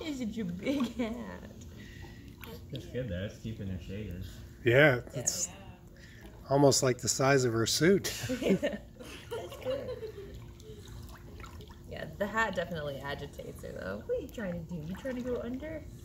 Is it your big hat? That's good though. It's keeping her shaded. Yeah, it's almost like the size of her suit. That's good. Yeah, the hat definitely agitates her though. What are you trying to do? You trying to go under?